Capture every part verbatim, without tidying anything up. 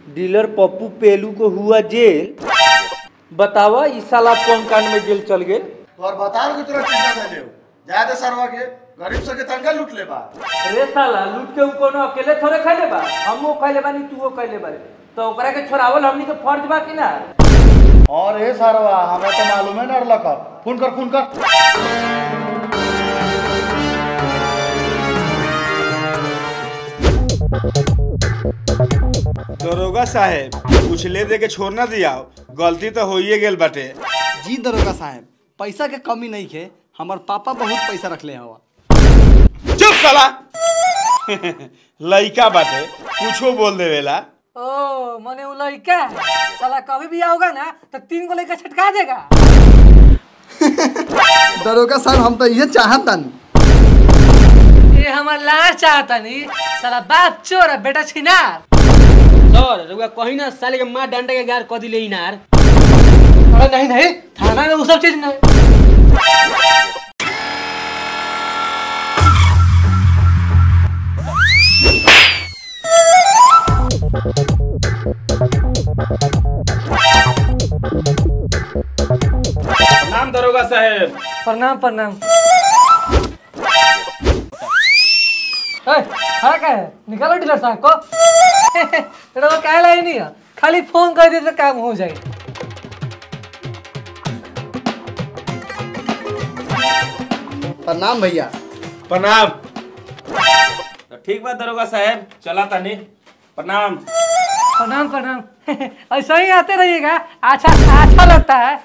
Dealer Pappu पेलू को हुआ जेल। बतावा इस साला कौन कांड में जेल चल गए। और बता कि तोरा चिंता कर ले जाए दे सरवा के गरीब से के तनका लूट ले बा। अरे साला लूट के उ कोनो अकेले थोड़े खैले बा, हमो खैले बानी तूओ खैले बारे, तो ओकरा के छोड़ावल हमनी के फर्ज बा कि ना। और ए सरवा हमरा तो मालूम है डर लगा। फोन कर फोन कर। दरोगा साहेब कुछ ले दे के छोड़ ना दिया, गलती तो होइए गेल बाटे। जी दरोगा साहब, पैसा के कमी नहीं है, हमार पापा बहुत पैसा रखले हवा। चुप साला लइका बाटे कुछो बोल देवेला। ओ मने उ लइका साला कभी भी आओगा ना तो तीन को लेकर छटका देगा। दरोगा साहब हम तो ये चाहतन। ये हमार लाश चाहता नहीं, साला बाप चोर है बेटा छिनार। सर रुआ कहीं ना साले के मार डंडा के गार क दिले इनार। अरे नहीं नहीं, थाना में वो सब चीज नहीं। नाम दरोगा साहेब। प्रणाम प्रणाम। खड़ा क्या है, निकालो डीलर साहब को। तेरा वो कहला ही नहीं है, खाली फोन कर दे तो काम हो जाए। प्रणाम भैया। प्रणाम। तो ठीक बा दरोगा साहेब, चला तानी। प्रणाम प्रणाम प्रणाम। ऐसा ही आते रहिएगा, अच्छा अच्छा लगता है।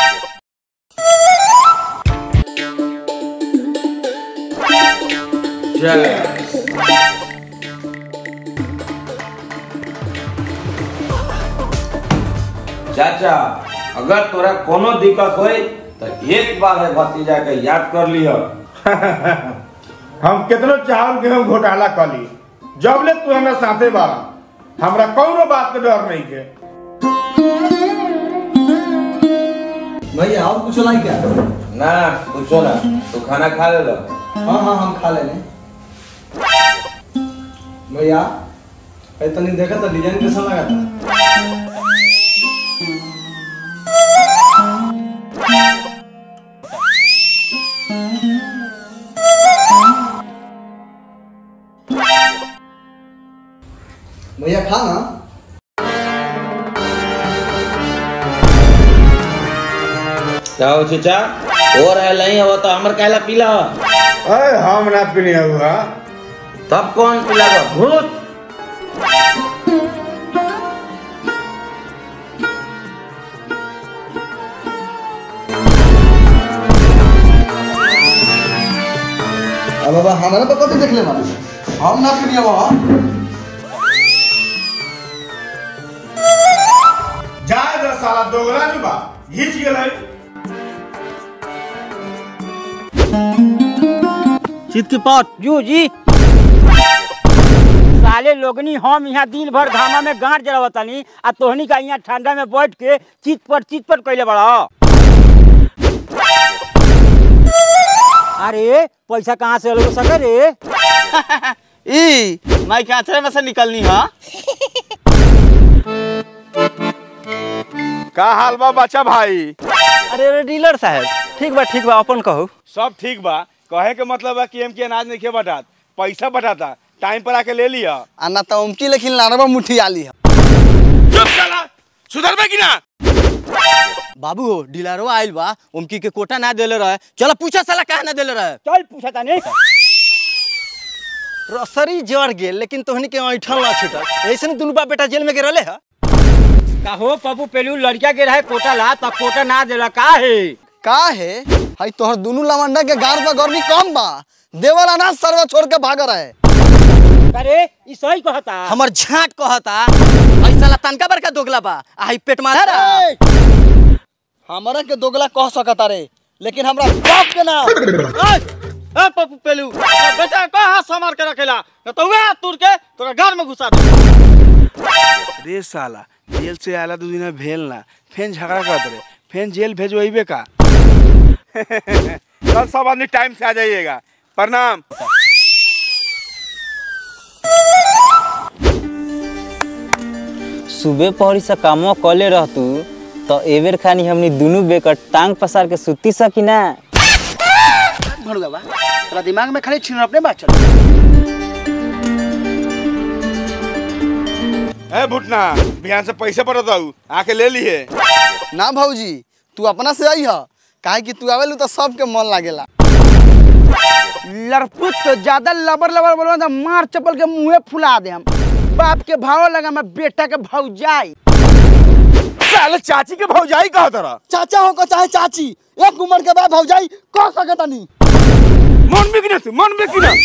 चाचा अगर तोरा कोनो दिक्कत होई तो एक बार है भतीजा के याद कर लियो। हम कितनो चाहल के हम घोटाला कली, जब ले तू हमरा साथे बारा, हमरा कोनो बात के डर नहीं के। भैया और कुछ लाई क्या? ना कुछो ना, तू खाना खा ले लो। हाँ हाँ हम खा लेने। भैया तनी देखा तो डिजाइन कैसा लगा था? भैया खाना जाओ चाचा और है नहीं हो तो हमर कहला पीला। अरे हम ना पीने हुआ तब कौन पिलागा? भूत। अब बाबा हमारा तो कभी देख ले बाबा, हम ना पीने बाबा। जाए दे साला दोगला नु बा, घिच गेलै। चित के पात जो जी साले लोगनी हम यहाँ दिन भर घामा में गांठ जलावतानी आ तोहनी का यहाँ ठंडा में बैठ के चित पर चित पर कैले बड़ा। अरे पैसा कहाँ से लोग सके रे? ई माई के आचरे में से निकलनी है। का हाल बा बच्चा भाई? अरे अरे डीलर साहब ठीक बा ठीक बा, अपन कहो। सब ठीक बा, कहे के मतलब है कि एम के अनाज नहीं खे बटात, पैसा बटाता, टाइम पर आके ले लिया। आना तो उनकी लेकिन लानवा मुट्ठी आली है। चुप साला, सुधर बे कि ना? बाबू हो डीलरो आइल बा, उनकी के कोटा ना देले रहे, चलो पूछा साला काहे ना देले रहे। चल पूछा ताने। रसरी जड़ गेल लेकिन तोहनी के ऐठल ना छूटल, ऐसे ने दुनु बाप बेटा जेल में के रहले है। कहो पप्पू पेलू लड़का के रहे कोटा ला तो कोटा ना देला का है? का है हाई तोहर दुनु लवंडा के गार पर गर्मी कम बा, देवल अनाज सरवा छोड़ के भाग रहे। अरे ई सही कहता, हमर झाट कहता, ऐसा ला तनका बड़का दोगला बा, आई पेट मारा रे। हमरा के दोगला कह सकता रे, लेकिन हमरा बाप के ना। ए पप्पू पेलू बेटा कहां समार के रखेला तो वे तुर के तोरा घर में घुसा दे। रे साला जेल से आला दो दिन भेल ना, फेन झगड़ा करत रे, फेन जेल भेजवाइबे का। कल सब आदमी टाइम से आ जाइएगा। प्रणाम। सुबह पहरी से कामो कले रहतू तो एबेर खानी हमनी दोनों बेकर टांग पसार के सुती सकी ना। भड़ुआ बा तेरा दिमाग में खाली छिन अपने बात चल। ए भुटना बिहान से पैसे पड़त हूँ आके ले लिए। ना भौजी तू अपना से आई है काहे कि तू आवेलू तो सबके मन लागेला। लड़पुत तो ज्यादा लबर लबर बोलो ना मार चप्पल के मुंहे फुला दे हम। बाप के भाव लगा मैं बेटा के भौजाई। साले चाची के भौजाई कहा तरा। चाचा हो को चाहे चाची एक उम्र के बाद भौजाई कह सकता नहीं। मन में किना तू मन में किना।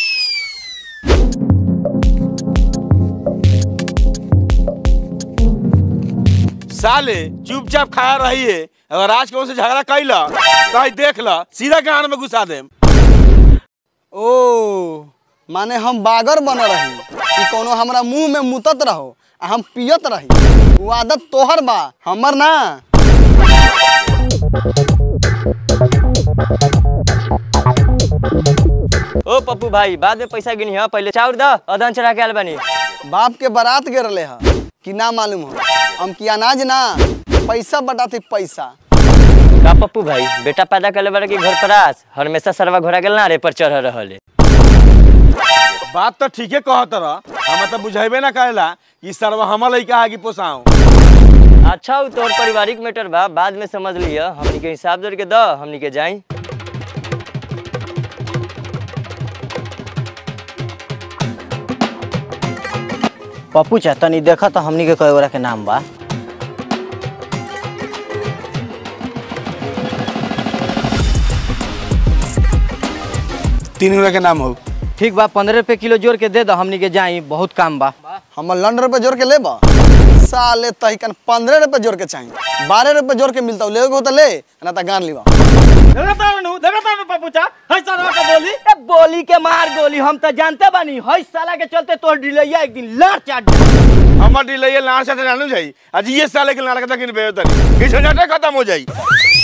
साले चुपचाप खाया रही है अगर आज कौन से झगड़ा कैला तो देख ला सीधा कान में घुसा दे। ओ माने हम बागर बन रही कि कोनो हमरा मुंह में मुतत रहो आ हम पियत रही। वो आदत तोहर बा हमर ना। ओ पप्पू भाई बाद में पैसा गिनी है पहले चाउर दा अदन चढ़ा के आल बानी। बाप के बारात गे रहे है कि ना मालूम हो हम कि अनाज ना पैसा बटाते पैसा। का पप्पू भाई बेटा पैदा करले बारे के घर पर आस हमेशा सरवा घोड़ा गेल ना रे पर चढ़ रहले। बात तो ठीक है कह तरा हम तो बुझेबे ना करेला कि सरवा हम लइका आगे पोसाओ। अच्छा उ तोर पारिवारिक मैटर बा बाद में समझ लिया हमनी के हिसाब जोड़ के द हमनी के जाई। पप्पू चा तनी देखा तो हमनी के कई के नाम बा। तीन के नाम हो। ठीक बा पंद्रह रुपए किलो जोड़ के दे दो हमनी के जाई बहुत काम बा। हम लंड रुपए जोड़ के लेबा साले तहिकन पंद्रह रुपए जोड़ के चाहिए बारह रुपए जोड़ के मिलता ले हो तो ले ना तो गान लीवा। बोली ए बोली के मार गोली हम तो जानते बानी हई साला के चलते तोर डिलैया एक दिन लार चाट दे। हमर डिलैया लार चाट जानू जाई आज ये साले के लार के तक बेयो तनी किछ झटे खत्म हो जाई।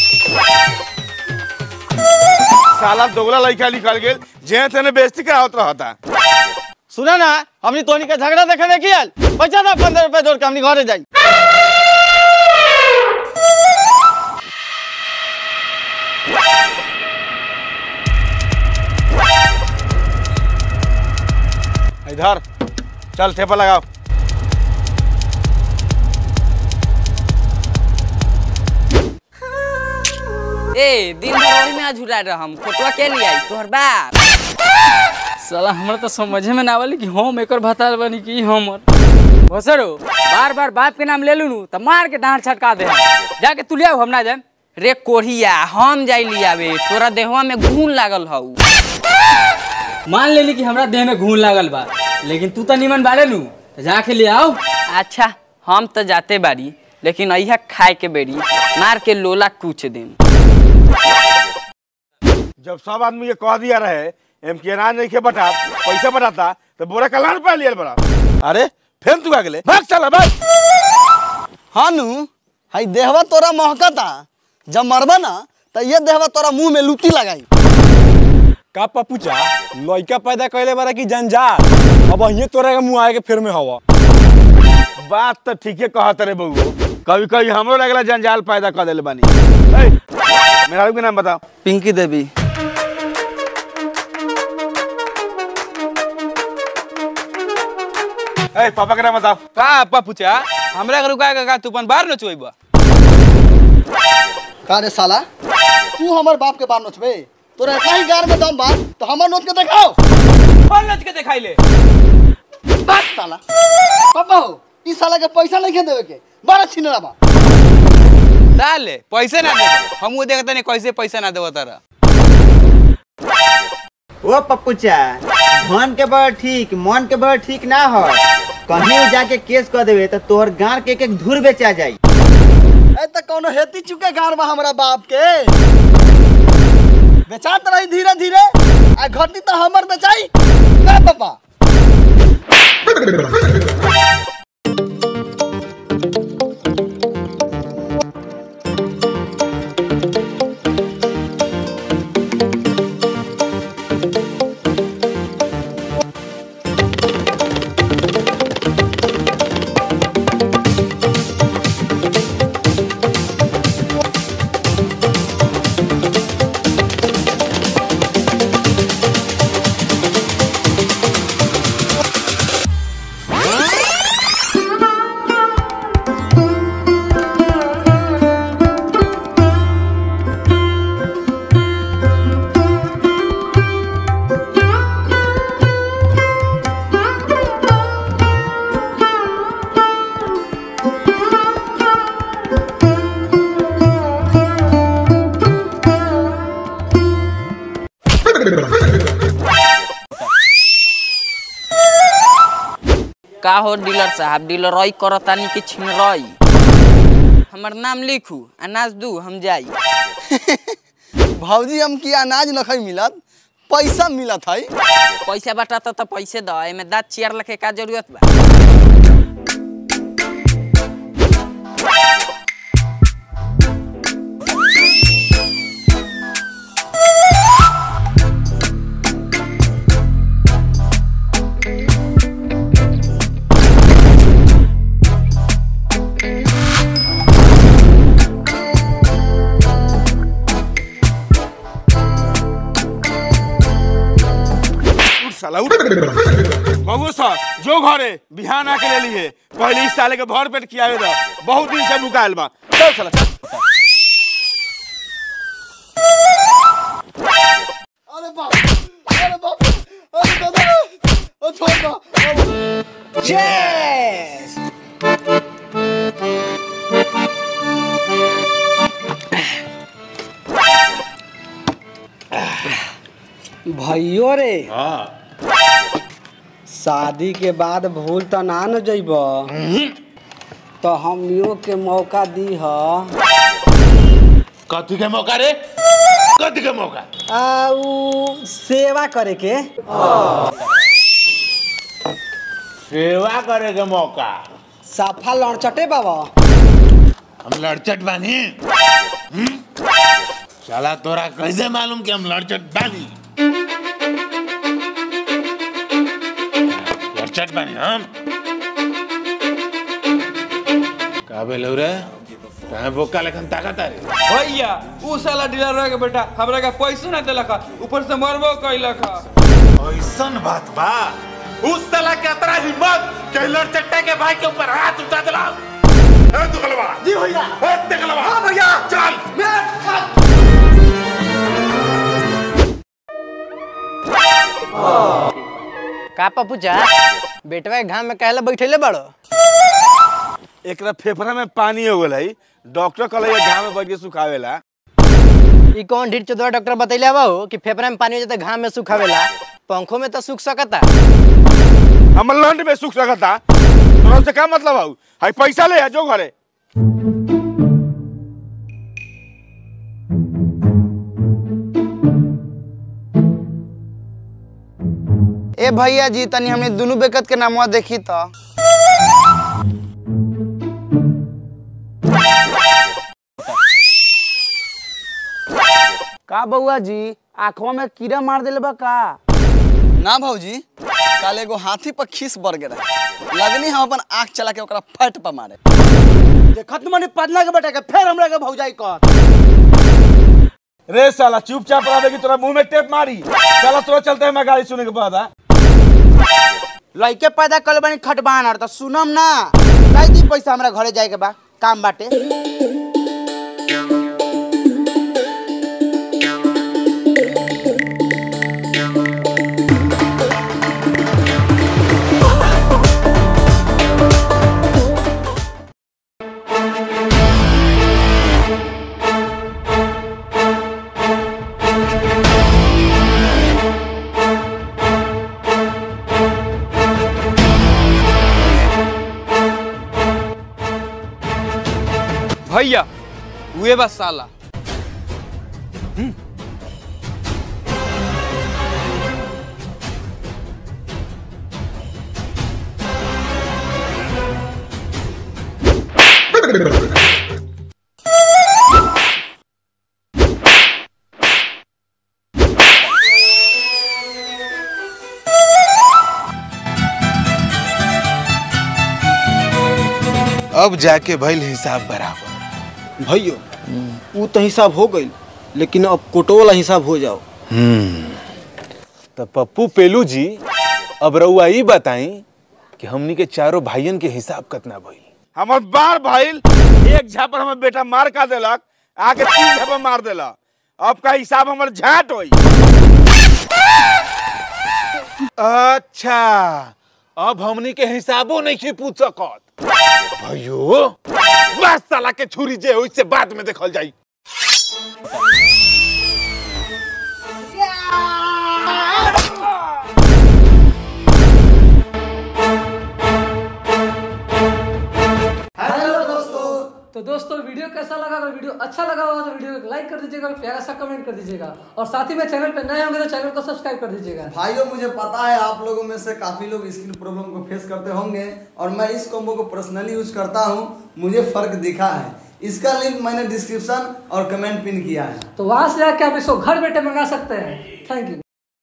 साला दोगला लइका निकल गेल जे तने बेइज्जती करावत रहता। सुना ना हमनी तोनी के झगड़ा देखे देखियल पैसा ना पंद्रह रुपए जोड़ के हमनी घरे जाई। इधर चल ठेपा लगाओ। ए दिन भर में आज उड़ा रहा हम फोटोआ के लिए आई तोहर बाप। साला हमरा तो समझे में ना आवली कि हम एकर भतार बनी कि हमर भसरो बार बार बाप के नाम ले लूनु त मार के डांट छटका दे। जाके तू ले आओ हम ना जाए। रे कोढ़िया हम जाई लियावे तोरा देहवा में घून लागल हऊ। मान लेली कि हमरा देह में घून लागल बा लेकिन तू तो निमन बाड़े नु जाके ले आओ। अच्छा हम तो जाते बारी लेकिन अइहा खाए के बेरी मार के लोला कूच देम। जब सब आदमी ये कह दिया रहे एम के अनाज नहीं के बटा पैसा बताता तो बोरा कलान पे लियल बड़ा। अरे फिर तू आ गेले भाग चला भाग। हाँ नु हई देहवा तोरा महकता जब मरबा ना तो ये देहवा तोरा मुंह में लुटी लगाई। का पपुचा लइका पैदा कैले बारा की जंजाल अब ये तोरा के मुंह आए के फिर में हवा। बात तो ठीक है कहत रे बउओ कभी कभी हमरो लगला जंजाल पैदा कर देले बानी। ए मेरा के नाम बताओ। पिंकी देवी। ए पापा के नाम बताओ। का पपुचा हमरा के रुका के का तू अपन बाहर न चोइबा। का रे साला तू हमर बाप के बार नोचबे तोरा इतना ही गार में दम बा तो हमर नोच के दिखाओ। कौन नच के दिखाई ले बात साला पापा हो ई साला के पैसा नहीं के देवे के बड़ा छिनरा बा। साले पैसे ना दे हम वो देखते नहीं कैसे पैसा ना देव तारा। ओ पप्पूचा मन के बड़ ठीक मन के बड़ ठीक ना हो कहीं जाके केस कर देवे तो तोहर गांव के एक एक धूर बेचा जाई। ए त कोनो हेती चुके गार बा हमरा बाप के बेचात रही धीरे धीरे आ घटी तो हमर बेचाई का पापा। का हो डीलर साहब, डीलर रही करतानी कि छिन रही। हमर नाम लिखू, अनाज दू हम जाई। भौजी हम की अनाज न खई मिलत, पैसा मिलत है। पैसा बटाता तो पैसे दो, एमे दाँत चियर लखे का जरूरत बा। बबू सर जो घरे बिहान आके ले लिए पहले इस साले के भर पेट किया बहुत दिन से भुकायल बा। चल चल अरे बाप अरे बाप अरे दादा ओ छोड़ दो। यस भैयो रे शादी के बाद भूल तो ना न जइब तो हमियों के मौका दी ह। कथी के मौका रे? कथी के मौका? आउ सेवा करे के। सेवा करे के मौका? साफा लड़चटे बाबा। हम लड़चट बानी? साला तोरा कैसे मालूम कि हम लड़चट बानी? लड़चट बानी हम? का बेलौ रे? कहाँ बोका लेखन ताकत रे? भैया उ साला डीलर रह के बेटा हमरा का पैसा ना देलक, ऊपर से मरबो कइलक। ऐसन बात बा? उस साला के अतरा हिम्मत के लड़चट्टे के भाई के ऊपर हाथ उठा देला? ए दुगलवा जी भैया, ए दुगलवा हां भैया चल। का पपूजा बेटवा के घाम में कहला बैठेले बड़ो? एकरा फेफड़ा में पानी हो गेल है, डॉक्टर कहले घाम में बैठ के सुखावेला। ई कौन ढीठ चोदवा डॉक्टर बतैले बा हो कि फेफड़ा में पानी हो जाता घाम में सुखावेला? पंखों में तो सूख सकता। हम लंड में सूख सकता, तोरा से का मतलब है? हाय पैसा ले आ जो घरे। ए भैया जी तनी हमने दोनों बेकत के नामवा देखी तो। का बउआ जी आंखों में कीड़ा मार देले बा का? ना भौजी कल एगो हाथी पर खीस बढ़ गया, लगनी हम अपन आँख चला के ओकरा फट पर मारे। देखत मने पदला के बेटा के फिर हमरा के भौजाई कह। रे साला चुपचाप रहे कि तोरा मुंह में टेप मारी। चला तोरा चलते हैं, मैं गाड़ी सुने के बाद। लइके पैदा कल बनी खटबान और तो सुनम ना काई दी पैसा हमरा घरे जाए के बा, काम बाटे। भैया हुए बस साला। अब जाके भइल हिसाब बराबर। भैया वो तो हिसाब हो गई, लेकिन अब कोटो वाला हिसाब हो जाओ। हम्म तो पप्पू पेलू जी अब रउआ ई बताई कि हमनी के चारों भाइयन के हिसाब कितना भइल? हमर बार भइल, एक झापर हमर बेटा मार का देलक, आगे तीन झापर मार देला। अब का हिसाब हमर झाट होई। अच्छा अब हमनी के हिसाबो नहीं के पूछ सकत। भयो बस साला के छुरी जे होई से बाद में देखल जाई। तो दोस्तों वीडियो कैसा लगा? अगर वीडियो अच्छा लगा होगा तो वीडियो को लाइक कर दीजिएगा और प्यारा सा कमेंट कर दीजिएगा और साथ ही में चैनल पे नए होंगे तो चैनल को सब्सक्राइब कर दीजिएगा। भाइयों मुझे पता है आप लोगों में से काफी लोग स्किन प्रॉब्लम को फेस करते होंगे और मैं इस कॉम्बो को पर्सनली यूज करता हूं, मुझे फर्क दिखा है। इसका लिंक मैंने डिस्क्रिप्शन और कमेंट पिन किया है, तो वहां से जाके आप इसको घर बैठे मंगा सकते हैं। Thank you.